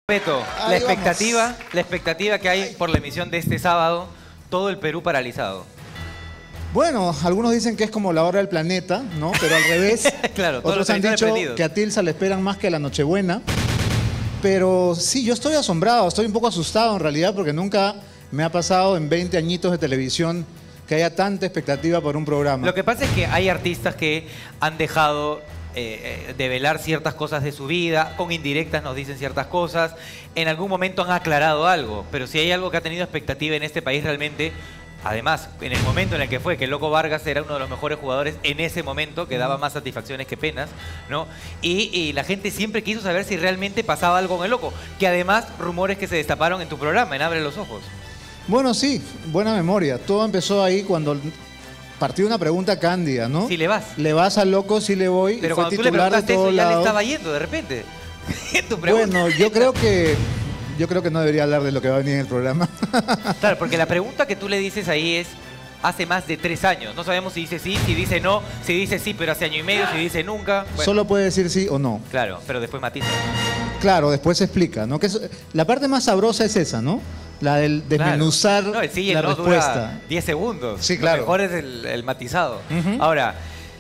Beto, la expectativa que hay por la emisión de este sábado, todo el Perú paralizado. Bueno, algunos dicen que es como la hora del planeta, ¿no? Pero al revés. Claro, todos otros han dicho que a Tilsa le esperan más que a la Nochebuena. Pero sí, yo estoy asombrado, estoy un poco asustado en realidad, porque nunca me ha pasado en 20 añitos de televisión que haya tanta expectativa por un programa. Lo que pasa es que hay artistas que han dejado develar ciertas cosas de su vida, con indirectas nos dicen ciertas cosas, en algún momento han aclarado algo, pero si hay algo que ha tenido expectativa en este país realmente, además, en el momento en el que fue, que el Loco Vargas era uno de los mejores jugadores en ese momento, que daba más satisfacciones que penas, ¿no? Y la gente siempre quiso saber si realmente pasaba algo con el Loco, que además, rumores que se destaparon en tu programa, en Abre los Ojos. Bueno, sí, buena memoria. Todo empezó ahí cuando partió una pregunta cándida, ¿no? Si le vas. ¿Le vas al Loco? Sí le voy. Pero fue cuando tú le preguntaste eso, ya le estaba yendo de repente. Tu pregunta. Bueno, yo creo que no debería hablar de lo que va a venir en el programa. Claro, porque la pregunta que tú le dices ahí es hace más de 3 años. No sabemos si dice sí, si dice no, si dice sí, pero hace año y medio, si dice nunca. Bueno. Solo puede decir sí o no. Claro, pero después matiza. Claro, después se explica, ¿no? La parte más sabrosa es esa, ¿no? La del desmenuzar claro. No, el sí y el la no respuesta. Dura 10 segundos. Sí, claro. Lo mejor es el matizado. Ahora,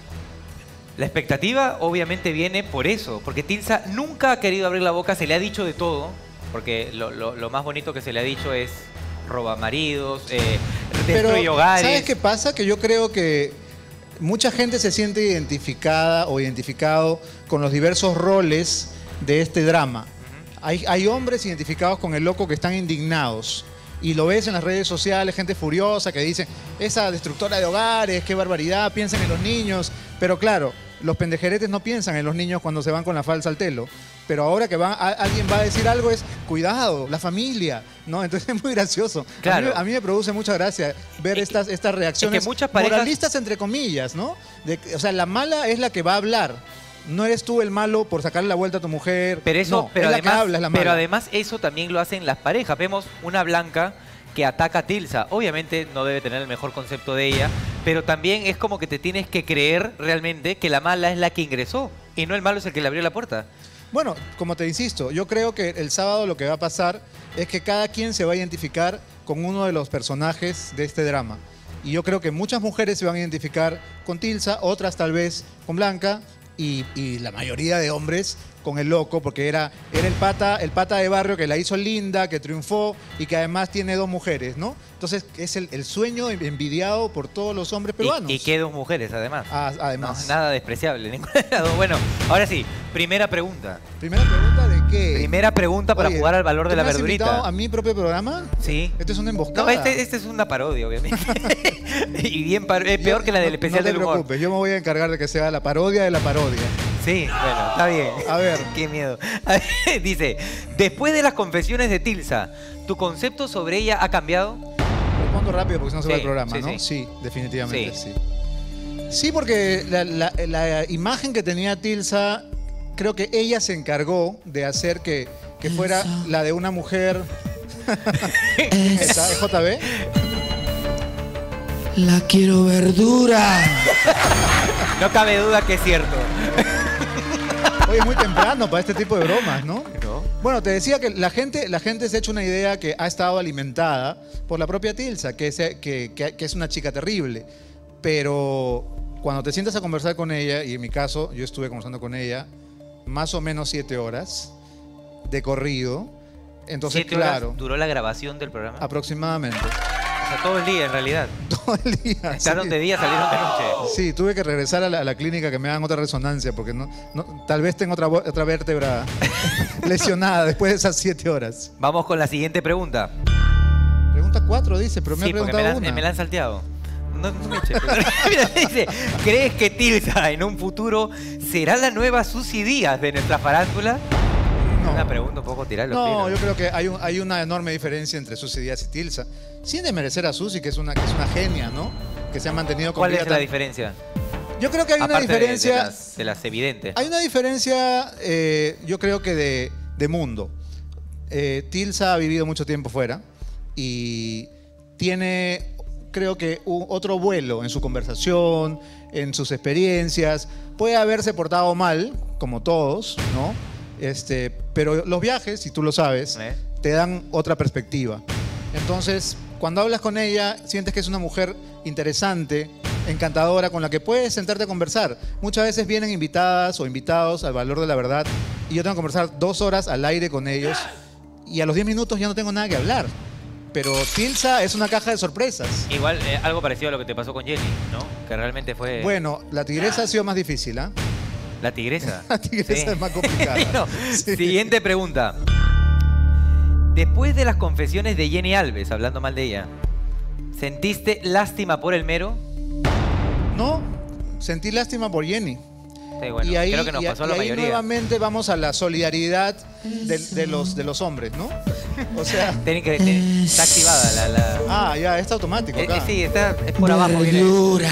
la expectativa obviamente viene por eso, porque Tilsa nunca ha querido abrir la boca, se le ha dicho de todo, porque lo más bonito que se le ha dicho es roba maridos, destruye hogares. ¿Sabes qué pasa? Que yo creo que mucha gente se siente identificada o identificado con los diversos roles de este drama. Hay hombres identificados con el Loco que están indignados. Y lo ves en las redes sociales, gente furiosa que dice, esa destructora de hogares, qué barbaridad, piensan en los niños. Pero claro, los pendejeretes no piensan en los niños cuando se van con la falsa al telo. Pero ahora que alguien va a decir algo es, cuidado, la familia, ¿no? Entonces es muy gracioso. Claro. A mí me produce mucha gracia ver estas reacciones es que muchas parejas... moralistas, entre comillas, ¿no? O sea, la mala es la que va a hablar. No eres tú el malo por sacarle la vuelta a tu mujer. Pero eso, no, pero además, habla, es la mala. Pero además eso también lo hacen las parejas. Vemos una Blanca que ataca a Tilsa. Obviamente no debe tener el mejor concepto de ella, pero también es como que te tienes que creer realmente que la mala es la que ingresó y no el malo es el que le abrió la puerta. Bueno, como te insisto, yo creo que el sábado lo que va a pasar es que cada quien se va a identificar con uno de los personajes de este drama. Y yo creo que muchas mujeres se van a identificar con Tilsa, otras tal vez con Blanca, y la mayoría de hombres con el Loco, porque era el pata de barrio que la hizo linda, que triunfó y que además tiene 2 mujeres, ¿no? Entonces es el sueño envidiado por todos los hombres peruanos. Y que 2 mujeres, además. Además. No, nada despreciable. Ninguna de las dos. Bueno, ahora sí, primera pregunta. ¿Primera pregunta de qué? Primera pregunta para jugar al valor de la verdurita. ¿Has invitado a mi propio programa? Sí. Este es una emboscada. No, este es una parodia, obviamente. Y bien peor que la del especial del humor. No te preocupes, yo me voy a encargar de que sea la parodia de la parodia. Sí, bueno, está bien. A ver. Qué miedo. Dice, después de las confesiones de Tilsa, ¿tu concepto sobre ella ha cambiado? Respondo rápido porque si no se va el programa, sí, ¿no? Sí, sí, definitivamente sí. Sí, porque la imagen que tenía Tilsa, creo que ella se encargó de hacer que fuera la de una mujer... ¿Está JB? La quiero verdura. No cabe duda que es cierto. Hoy es muy temprano para este tipo de bromas, ¿no? ¿No? Bueno, te decía que la gente se ha hecho una idea que ha estado alimentada por la propia Tilsa, que es una chica terrible. Pero cuando te sientas a conversar con ella, y en mi caso yo estuve conversando con ella más o menos 7 horas de corrido. Entonces, 7 horas claro. ¿Duró la grabación del programa? Aproximadamente. O sea, todo el día en realidad. Todo el día. Entraron de día, salieron de noche. Sí, tuve que regresar a la clínica que me hagan otra resonancia porque tal vez tengo otra vértebra lesionada después de esas 7 horas. Vamos con la siguiente pregunta. Pregunta 4 dice, pero me sí, ha preguntado una. Me la han salteado. No me eché, mira, dice, ¿crees que Tilsa en un futuro será la nueva Susy Díaz de nuestra farándula? No. Una pregunta un poco tirar los No, pelos. yo creo que hay una enorme diferencia entre Susy Díaz y Tilsa. Sin desmerecer a Susy, que es una genia, ¿no? Que se ha mantenido con ¿Cuál es la diferencia? Yo creo que hay una diferencia... De las evidentes. Hay una diferencia, yo creo que de mundo. Tilsa ha vivido mucho tiempo fuera y tiene, creo que, otro vuelo en su conversación, en sus experiencias. Puede haberse portado mal, como todos, ¿no? Pero los viajes, si tú lo sabes, te dan otra perspectiva. Entonces, cuando hablas con ella, sientes que es una mujer interesante, encantadora, con la que puedes sentarte a conversar. Muchas veces vienen invitadas o invitados al Valor de la Verdad y yo tengo que conversar 2 horas al aire con ellos y a los 10 minutos ya no tengo nada que hablar. Pero Tilsa es una caja de sorpresas. Igual, algo parecido a lo que te pasó con Jenny, ¿no? Que realmente fue... Bueno, la tigresa ha sido más difícil, ¿ah? ¿La tigresa? La tigresa es más complicada. No. Sí. Siguiente pregunta. Después de las confesiones de Jenny Alves, hablando mal de ella, ¿sentiste lástima por el mero? No, sentí lástima por Jenny. Sí, bueno, y ahí, creo que nos pasó a la mayoría. Nuevamente vamos a la solidaridad de los hombres, ¿no? O sea... Está activada la... Ah, ya, está automático acá. Sí, es por abajo. Verdura.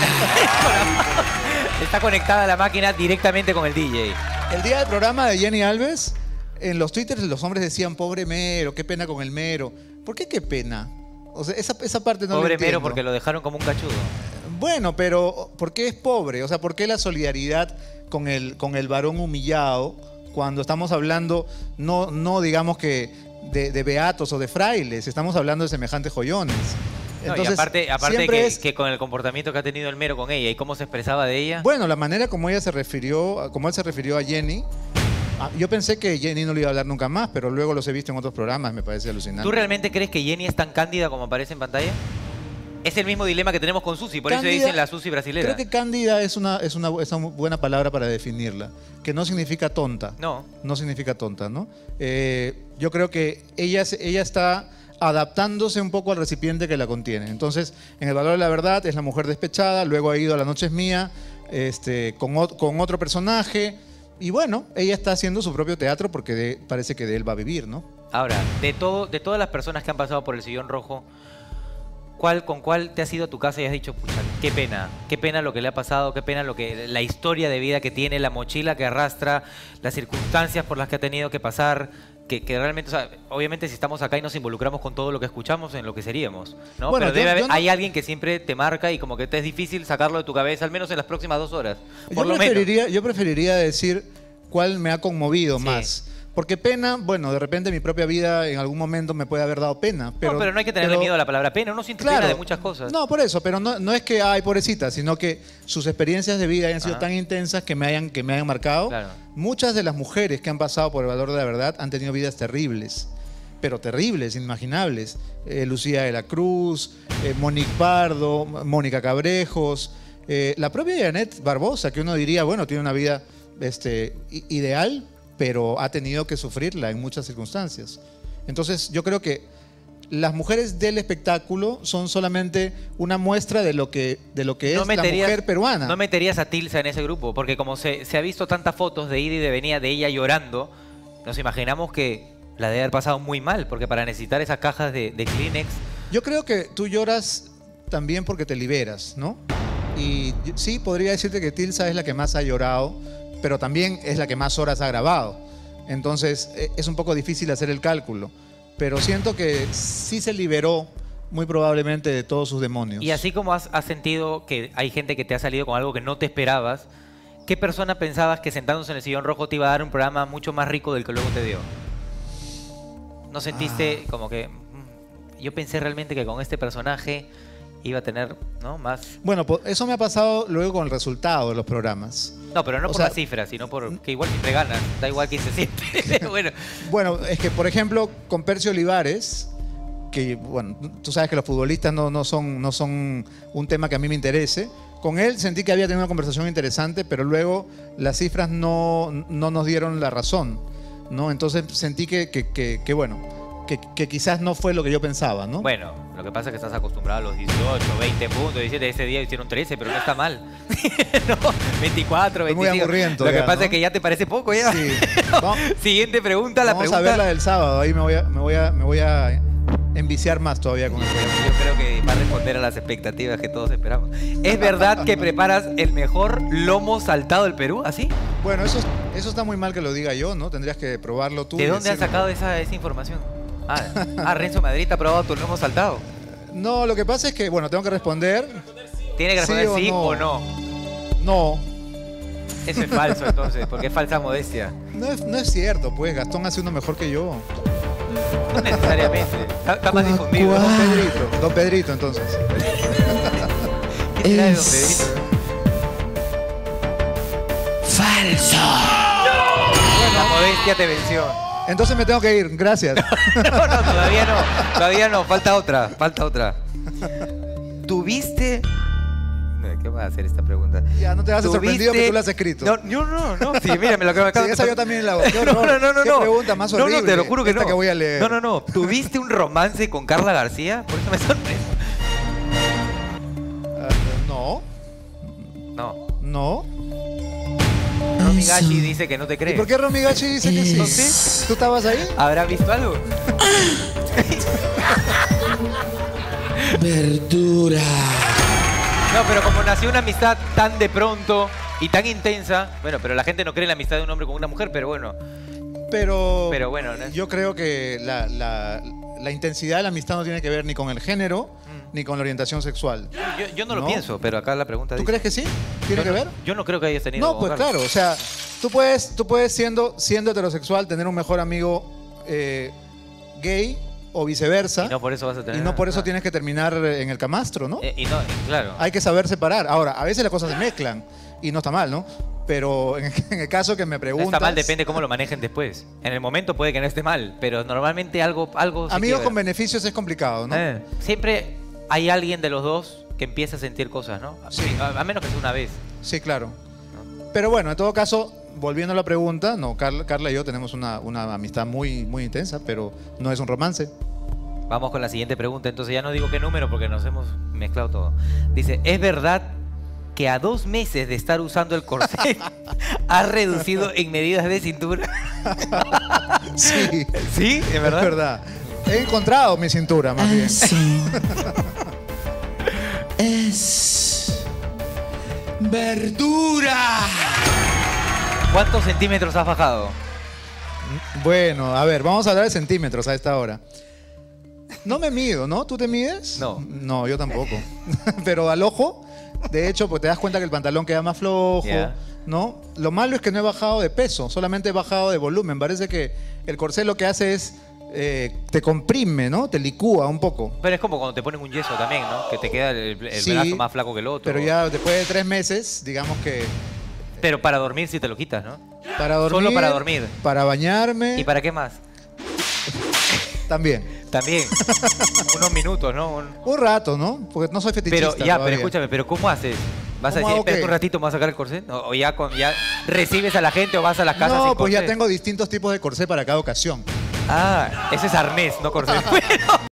Está conectada la máquina directamente con el DJ. El día del programa de Jenny Alves, en los twitters los hombres decían, pobre Mero, qué pena con el Mero. ¿Por qué pena? O sea, esa parte no lo entiendo. Pobre Mero porque lo dejaron como un cachudo. Bueno, pero ¿por qué es pobre? O sea, ¿por qué la solidaridad con el varón humillado cuando estamos hablando, no digamos que de beatos o de frailes, estamos hablando de semejantes joyones? Entonces, y aparte que con el comportamiento que ha tenido el Mero con ella y cómo se expresaba de ella. Bueno, la manera como él se refirió a Jenny, yo pensé que Jenny no le iba a hablar nunca más, pero luego los he visto en otros programas, me parece alucinante. ¿Tú realmente crees que Jenny es tan cándida como aparece en pantalla? Es el mismo dilema que tenemos con Susi, por cándida, eso dicen la Susi brasilera. Creo que cándida es una buena palabra para definirla, que no significa tonta. No significa tonta, ¿no? Yo creo que ella está adaptándose un poco al recipiente que la contiene. Entonces, en El Valor de la Verdad es la mujer despechada, luego ha ido a La Noche es Mía, con otro personaje, y bueno, ella está haciendo su propio teatro porque parece que de él va a vivir, ¿no? Ahora, de todas las personas que han pasado por el sillón rojo, ¿con cuál te has ido a tu casa y has dicho, pucha, qué pena lo que le ha pasado, qué pena la historia de vida que tiene, la mochila que arrastra, las circunstancias por las que ha tenido que pasar, que realmente, o sea, obviamente si estamos acá y nos involucramos con todo lo que escuchamos, en lo que seríamos, ¿no? Bueno, pero hay alguien que siempre te marca y como que te es difícil sacarlo de tu cabeza, al menos en las próximas 2 horas. Yo preferiría decir cuál me ha conmovido más. Porque pena, bueno, de repente mi propia vida en algún momento me puede haber dado pena. Pero no hay que tenerle miedo a la palabra pena. Uno siente pena de muchas cosas. No, por eso. Pero no es que, ay, pobrecita, sino que sus experiencias de vida hayan sido tan intensas que me hayan marcado. Claro. Muchas de las mujeres que han pasado por El Valor de la Verdad han tenido vidas terribles. Pero terribles, inimaginables. Lucía de la Cruz, Monique Pardo, Mónica Cabrejos, la propia Janet Barbosa, que uno diría, bueno, tiene una vida ideal, pero ha tenido que sufrirla en muchas circunstancias. Entonces, yo creo que las mujeres del espectáculo son solamente una muestra de lo que es la mujer peruana. No meterías a Tilsa en ese grupo, porque como se ha visto tantas fotos de ida y de venida de ella llorando, nos imaginamos que la debe haber pasado muy mal, porque para necesitar esas cajas de Kleenex... Yo creo que tú lloras también porque te liberas, ¿no? Y sí, podría decirte que Tilsa es la que más ha llorado, pero también es la que más horas ha grabado. Entonces es un poco difícil hacer el cálculo. Pero siento que sí se liberó muy probablemente de todos sus demonios. Y así como has sentido que hay gente que te ha salido con algo que no te esperabas, ¿qué persona pensabas que sentándose en el sillón rojo te iba a dar un programa mucho más rico del que luego te dio? ¿No sentiste como que... yo pensé realmente que con este personaje iba a tener, ¿no?, más... Bueno, eso me ha pasado luego con el resultado de los programas. No, pero no por las cifras, sino por que igual siempre ganas, da igual quién se siente. Bueno, es que, por ejemplo, con Percio Olivares, que, bueno, tú sabes que los futbolistas no son un tema que a mí me interese. Con él sentí que había tenido una conversación interesante, pero luego las cifras no nos dieron la razón, ¿no? Entonces sentí que quizás no fue lo que yo pensaba, ¿no? Bueno, lo que pasa es que estás acostumbrado a los 18, 20 puntos, 17, ese día hicieron 13, pero no está mal. No, 24, 25. Muy aburriento. Lo que pasa es que ya te parece poco ya. Sí. Siguiente pregunta, Vamos a ver la del sábado, ahí me voy a enviciar más todavía con eso. Yo creo que va a responder a las expectativas que todos esperamos. ¿Es verdad que preparas el mejor lomo saltado del Perú, así? Bueno, eso está muy mal que lo diga yo, ¿no? Tendrías que probarlo tú. ¿De dónde has sacado esa información? Renzo Madrid ha probado tu lomo saltado. No, lo que pasa es que, bueno, tengo que responder. ¿Tiene que responder sí o no? No. Eso es falso entonces, porque es falsa modestia. No es cierto, pues Gastón hace uno mejor que yo. No necesariamente. Está más difundido. Cuac, cuac. Don Pedrito, entonces. ¿Qué será de Don Es Pedrito? falso. La modestia te venció. Entonces me tengo que ir, gracias. No, todavía no. Todavía no. Falta otra. ¿Tuviste? No, ¿qué va a hacer esta pregunta? Ya, no te vas a sorprendido que tú lo has escrito. No, no. Sí, mira, me lo acabo Sí, esa yo también la hago. Qué horror. No. Qué pregunta más horrible. No, te lo juro que esta no. que voy a leer. No. ¿Tuviste un romance con Carla García? Por eso me sorprende. No, No. no. Romy Gachi dice que no te ¿Y cree. por qué Romy Gachi dice que sí? No sé. ¿Tú estabas ahí? ¿Habrá visto algo? Verdura. No, pero como nació una amistad tan de pronto y tan intensa, bueno, pero la gente no cree en la amistad de un hombre con una mujer, pero bueno. Pero bueno, ¿no? yo creo que la intensidad de la amistad no tiene que ver ni con el género ni con la orientación sexual. Yo no lo ¿No? pienso, pero acá la pregunta ¿Tú dice. crees que sí? ¿Tiene que ver? Yo no creo que hayas tenido. No, pues Carlos. claro, o sea, tú puedes siendo heterosexual tener un mejor amigo gay o viceversa. Y no por eso vas a tener. Y no por eso tienes que terminar en el camastro, ¿no? Claro. Hay que saber separar. Ahora, a veces las cosas se mezclan y no está mal, ¿no? Pero en el caso que me No preguntas... está mal, depende cómo lo manejen después. En el momento puede que no esté mal, pero normalmente algo se Amigos quiebra. con beneficios es complicado, ¿no? Siempre hay alguien de los dos que empieza a sentir cosas, ¿no? Sí. A menos que sea una vez. Sí, claro. Pero bueno, en todo caso, volviendo a la pregunta, no, Carla y yo tenemos una amistad muy, muy intensa, pero no es un romance. Vamos con la siguiente pregunta. Entonces ya no digo qué número porque nos hemos mezclado todo. Dice, ¿es verdad que a 2 meses de estar usando el corset has reducido en medidas de cintura? Sí, ¿Sí? ¿Es verdad? es verdad. He encontrado mi cintura, más bien. Eso es verdura. ¿Cuántos centímetros has bajado? Bueno, a ver, vamos a hablar de centímetros a esta hora. No me mido, ¿no? ¿Tú te mides? No. No, yo tampoco. Pero al ojo, de hecho, pues te das cuenta que el pantalón queda más flojo, Ya. ¿no? Lo malo es que no he bajado de peso, solamente he bajado de volumen. Parece que el corsé lo que hace es te comprime, ¿no? Te licúa un poco. Pero es como cuando te ponen un yeso también, ¿no? Que te queda el Sí, brazo más flaco que el otro. Pero ya después de 3 meses, digamos que Pero para dormir sí te lo quitas, ¿no? para dormir... Solo para dormir. Para bañarme, ¿Y para qué más? también. También. Unos minutos, ¿no? Un rato, ¿no? Porque no soy fetichista Pero ya, pero todavía. escúchame, ¿pero cómo haces? ¿Vas a ¿Cómo decir, hago espérate qué? un ratito, me vas a sacar el corset? ¿O ya recibes a la gente o vas a las casas No, sin pues ya corset? tengo distintos tipos de corsé para cada ocasión. Ah, ese es arnés, no corset.